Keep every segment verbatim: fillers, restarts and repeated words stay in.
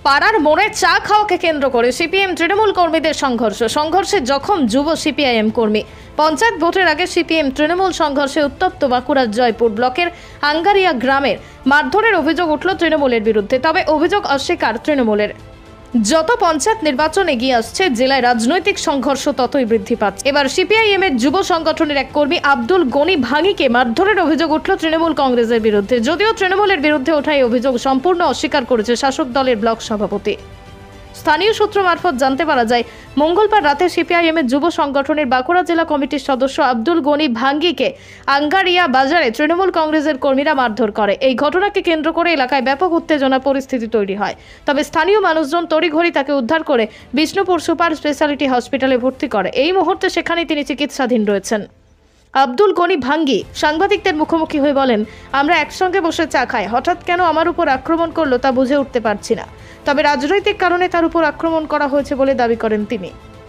পাড়ার মোড়ে চা খাওয়াকে কেন্দ্র করে সিপিএম তৃণমূল কর্মীদের সংঘর্ষ সংঘর্ষে জখম যুব সিপিআইএম কর্মী। পঞ্চায়েত ভোটের আগে সিপিএম তৃণমূল সংঘর্ষে উত্তপ্ত বাঁকুড়ার জয়পুর ব্লকের আঙ্গারিয়া গ্রামের মারধরের অভিযোগ উঠল তৃণমূলের বিরুদ্ধে। তবে অভিযোগ অস্বীকার তৃণমূলের। যত পঞ্চায়েত নির্বাচন এগিয়ে আসছে, জেলায় রাজনৈতিক সংঘর্ষ ততই বৃদ্ধি পাচ্ছে। এবার সিপিআইএম এর যুব সংগঠনের এক কর্মী আব্দুল গনি ভাঙিকে মারধরের অভিযোগ উঠল তৃণমূল কংগ্রেসের বিরুদ্ধে। যদিও তৃণমূলের বিরুদ্ধে ওঠা এই অভিযোগ সম্পূর্ণ অস্বীকার করেছে শাসক দলের ব্লক সভাপতি। স্থানীয় সূত্র মারফত জানতে পারা যায়, মঙ্গলবার রাতে সিপিআইএম এর যুব সংগঠনের বাঁকুড়া জেলা কমিটির সদস্য আব্দুল গনি ভাঙ্গিকে আঙ্গারিয়া বাজারে তৃণমূল কংগ্রেসের কর্মীরা মারধর করে। এই ঘটনাকে কেন্দ্র করে এলাকায় ব্যাপক উত্তেজনা পরিস্থিতি তৈরি হয়। তবে স্থানীয় মানুষজন তড়িঘড়ি তাকে উদ্ধার করে বিষ্ণুপুর সুপার স্পেশালিটি হসপিটালে ভর্তি করে। এই মুহূর্তে সেখানে তিনি চিকিৎসাধীন রয়েছেন। আব্দুল গনি ভাঙ্গি সাংবাদিকদের মুখোমুখি হয়ে বলেন, আমরা একসঙ্গে বসে চা খাই, হঠাৎ কেন আমার উপর আক্রমণ করলো তা বুঝে উঠতে পারছি না। তবে রাজনৈতিক কারণে তার উপর আক্রমণ করা হয়েছে বলে দাবি করেন তিনি।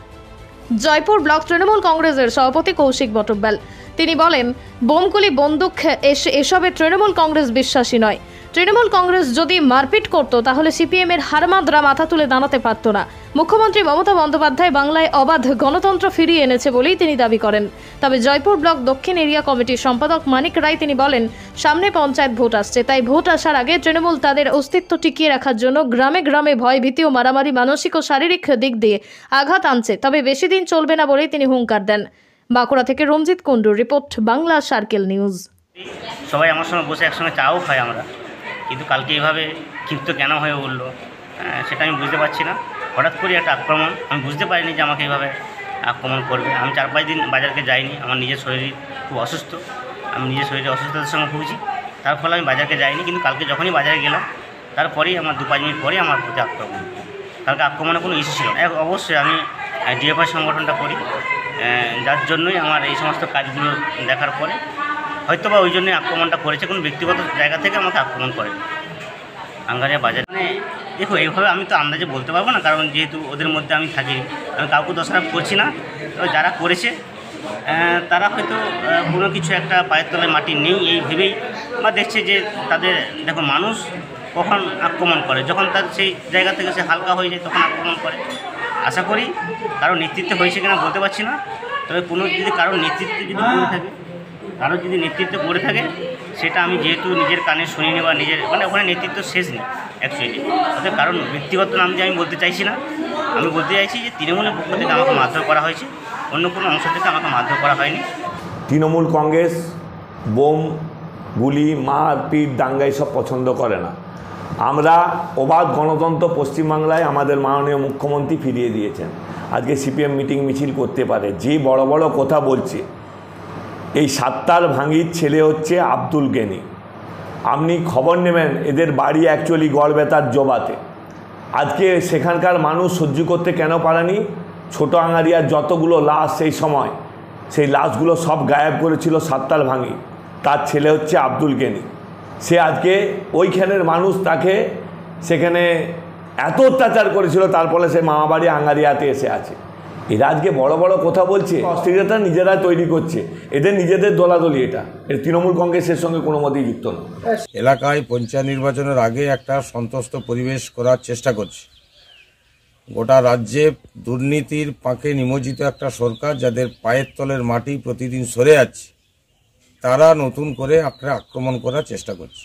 জয়পুর ব্লক তৃণমূল কংগ্রেসের সভাপতি কৌশিক বটব্যাল তিনি বলেন, বোমগুলি বন্দুক এসবে তৃণমূল কংগ্রেস বিশ্বাসী নয়। তৃণমূল কংগ্রেস যদি মারপিট করত তাহলে সিপিএম এর হারমাদরা মাথা তুলে দাঁড়াতে পারত না। মুখ্যমন্ত্রী মমতা বন্দ্যোপাধ্যায় বাংলায় অবাধ গণতন্ত্র ফিরিয়ে এনেছে বলেই তিনি দাবি করেন। তবে জয়পুর ব্লক দক্ষিণ এরিয়া কমিটির সম্পাদক মানিক রায় তিনি বলেন, সামনে পঞ্চায়েত ভোট আসছে, তাই ভোট আসার আগে তৃণমূল তাদের অস্তিত্ব টিকিয়ে রাখার জন্য গ্রামে গ্রামে ভয় ভীতি ও মারামারি মানসিক ও শারীরিক দিক দিয়ে আঘাত আনছে। তবে বেশি দিন চলবে না বলেই তিনি হুঙ্কার দেন। বাঁকুড়া থেকে রঞ্জিত কুণ্ডুর রিপোর্ট, বাংলা সার্কেল নিউজ। সবাই আমার সঙ্গে বসে একসঙ্গে চাও খাই আমরা, কিন্তু কালকে এইভাবে ক্ষিপ্ত কেন হয়ে উঠলো সেটা আমি বুঝতে পারছি না। হঠাৎ করে একটা আক্রমণ, আমি বুঝতে পারিনি যে আমাকে এইভাবে আক্রমণ করবে। আমি চার পাঁচ দিন বাজারকে যাইনি, আমার নিজের শরীর খুব অসুস্থ, আমি নিজের শরীরে অসুস্থতার সঙ্গে ভুগছি, তার ফলে আমি বাজারকে যাইনি। কিন্তু কালকে যখনই বাজারে গেলাম তারপরেই আমার দু পাঁচ মিনিট পরেই আমার প্রতি আক্রমণ। কালকে আক্রমণের কোনো ইস্যু ছিল না। অবশ্যই আমি ডিএফআই সংগঠনটা করি, যার জন্যই আমার এই সমস্ত কাজগুলো দেখার পরে হয়তো বা ওই জন্যই আক্রমণটা করেছে, কোনো ব্যক্তিগত জায়গা থেকে আমাকে আক্রমণ করে আঙ্গারিয়া বাজার। মানে দেখো, এইভাবে আমি তো আন্দাজে বলতে পারবো না, কারণ যেহেতু ওদের মধ্যে আমি থাকি, আমি কাউকে দোষারোপ করছি না। তবে যারা করেছে তারা হয়তো কোনো কিছু একটা পায়ের তলায় মাটি নেই এই ভেবেই, বা দেখছে যে তাদের, দেখো মানুষ কখন আক্রমণ করে, যখন তার সেই জায়গা থেকে সে হালকা হয়ে যায় তখন আক্রমণ করে। আশা করি কারোর নেতৃত্বে হয়েছে কিনা বলতে পারছি না, তবে কোনো যদি কারোর নেতৃত্বে যদি করে থাকে কারোর যদি নেতৃত্ব করে থাকে সেটা আমি যেহেতু নিজের কানে শুনিনি বা নিজের, মানে ওখানে নেতৃত্ব শেষ নেই অ্যাকচুয়ালি। অর্থাৎ কারণ ব্যক্তিগত নাম যে আমি বলতে চাইছি না, আমি বলতে চাইছি যে তৃণমূলের পক্ষ থেকে আমাকে মারধর করা হয়েছে, অন্য কোনো অংশ থেকে আমাকে মারধর করা হয়নি। তৃণমূল কংগ্রেস বোম, গুলি, মারপিট, দাঙ্গা এসব পছন্দ করে না। আমরা অবাধ গণতন্ত্র পশ্চিমবাংলায় আমাদের মাননীয় মুখ্যমন্ত্রী ফিরিয়ে দিয়েছেন। আজকে সিপিএম মিটিং মিছিল করতে পারে, যে বড় বড় কথা বলছে। এই সাত্তার ভাঙ্গির ছেলে হচ্ছে আব্দুল গনি। আপনি খবর নেবেন, এদের বাড়ি অ্যাকচুয়ালি গড়বেতার জোবাতে। আজকে সেখানকার মানুষ সহ্য করতে কেন পারেনি, ছোট আঙ্গারিয়ার যতগুলো লাশ সেই সময়, সেই লাশগুলো সব গায়েব করেছিল সাত্তার ভাঙ্গি। তার ছেলে হচ্ছে আব্দুল গনি। সে আজকে ওইখানের মানুষ তাকে সেখানে এত অত্যাচার করেছিল, তারপরে সে মামাবাড়ি আঙ্গারিয়াতে এসে আছে। এরা আজকে বড় বড় কথা বলছে, অস্থিরতা নিজেরা তৈরি করছে, এদের নিজেদের দলাদলি। এটা এর তৃণমূল কংগ্রেসের সঙ্গে কোনো মতেই যুক্ত না। এলাকায় পঞ্চায়েত নির্বাচনের আগে একটা সন্তুষ্ট পরিবেশ করার চেষ্টা করছে। গোটা রাজ্যে দুর্নীতির পাঁকে নিমজ্জিত একটা সরকার, যাদের পায়ের তলের মাটি প্রতিদিন সরে যাচ্ছে, তারা নতুন করে একটা আক্রমণ করার চেষ্টা করছে।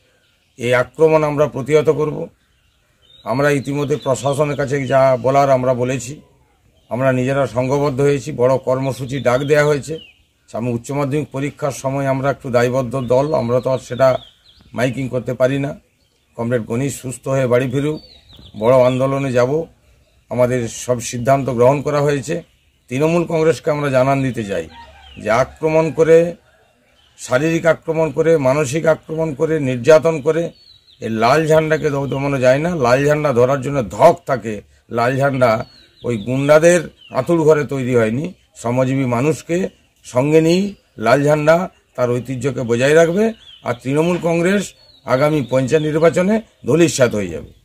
এই আক্রমণ আমরা প্রতিহত করব। আমরা ইতিমধ্যে প্রশাসনের কাছে যা বলার আমরা বলেছি, আমরা নিজেরা সংঘবদ্ধ হয়েছি, বড় কর্মসূচি ডাক দেওয়া হয়েছে। সামনে উচ্চ মাধ্যমিক পরীক্ষার সময় আমরা একটু দায়বদ্ধ দল, আমরা তো আর সেটা মাইকিং করতে পারি না। কমরেড গনি সুস্থ হয়ে বাড়ি ফিরুক, বড় আন্দোলনে যাব, আমাদের সব সিদ্ধান্ত গ্রহণ করা হয়েছে। তৃণমূল কংগ্রেসকে আমরা জানান দিতে চাই যে আক্রমণ করে, শারীরিক আক্রমণ করে, মানসিক আক্রমণ করে, নির্যাতন করে এই লাল ঝান্ডাকে দমানো যায় না। লাল ঝান্ডা ধরার জন্য ধক থাকে। লাল ঝান্ডা ওই গুন্ডাদের আঁতুড় ঘরে তৈরি হয়নি। শ্রমজীবী মানুষকে সঙ্গে নিয়ে লাল ঝান্ডা তার ঐতিহ্যকে বজায় রাখবে। আর তৃণমূল কংগ্রেস আগামী পঞ্চায়েত নির্বাচনে ধূলিসাৎ হয়ে যাবে।